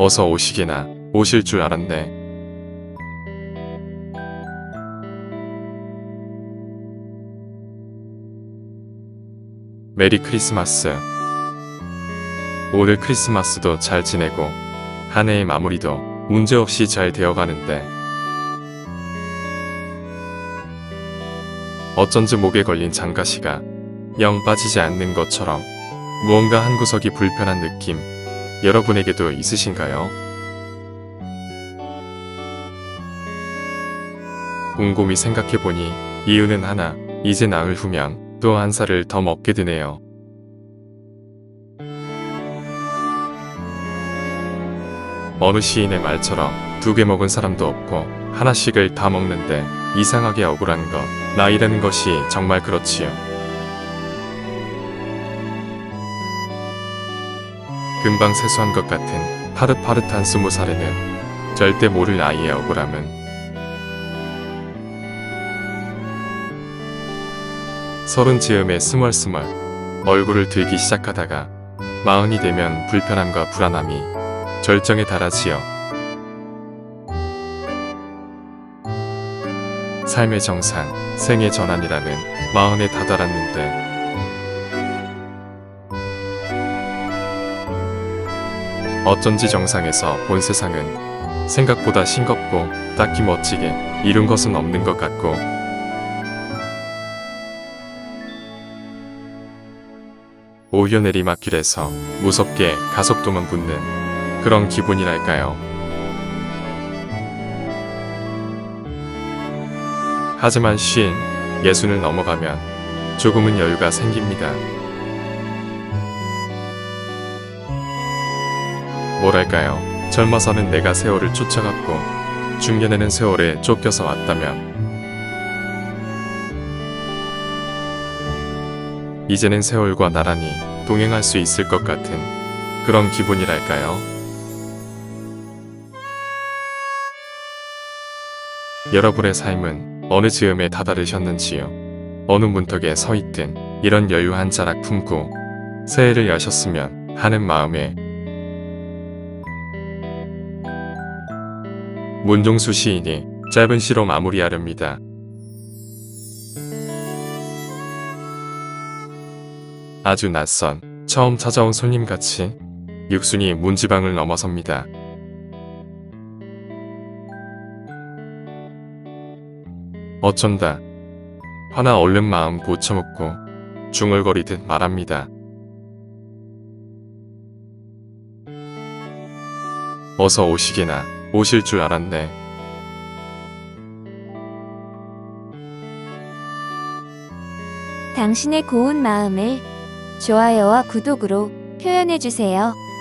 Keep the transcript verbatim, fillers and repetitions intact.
어서 오시게나 오실 줄 알았네. 메리 크리스마스. 오늘 크리스마스도 잘 지내고 한 해의 마무리도 문제없이 잘 되어가는데 어쩐지 목에 걸린 장가시가 영 빠지지 않는 것처럼 무언가 한 구석이 불편한 느낌 여러분에게도 있으신가요? 곰곰이 생각해보니 이유는 하나, 이제 나흘 후면 또 한 살을 더 먹게 되네요. 어느 시인의 말처럼 두 개 먹은 사람도 없고 하나씩을 다 먹는데 이상하게 억울한 것, 나이라는 것이 정말 그렇지요. 금방 세수한 것 같은 파릇파릇한 스무 살에는 절대 모를 나이의 억울함은 서른 즈음에 스멀스멀 얼굴을 들기 시작하다가 마흔이 되면 불편함과 불안함이 절정에 달하지요. 삶의 정상, 생의 전환이라는 마흔에 다다랐는데 어쩐지 정상에서 본 세상은 생각보다 싱겁고 딱히 멋지게 이룬 것은 없는 것 같고 오히려 내리막길에서 무섭게 가속도만 붙는 그런 기분이랄까요. 하지만 쉰, 예순을 넘어가면 조금은 여유가 생깁니다. 뭐랄까요. 젊어서는 내가 세월을 쫓아갔고 중년에는 세월에 쫓겨서 왔다면 이제는 세월과 나란히 동행할 수 있을 것 같은 그런 기분이랄까요. 여러분의 삶은 어느 즈음에 다다르셨는지요. 어느 문턱에 서 있든 이런 여유 한 자락 품고 새해를 여셨으면 하는 마음에 문종수 시인이 짧은 시로 마무리하렵니다. 아주 낯선 처음 찾아온 손님같이 육순이 문지방을 넘어섭니다. 어쩐다 화나 얼른 마음 고쳐먹고 중얼거리듯 말합니다. 어서 오시게나 오실 줄 알았네. 당신의 고운 마음을 좋아요와 구독으로 표현해주세요.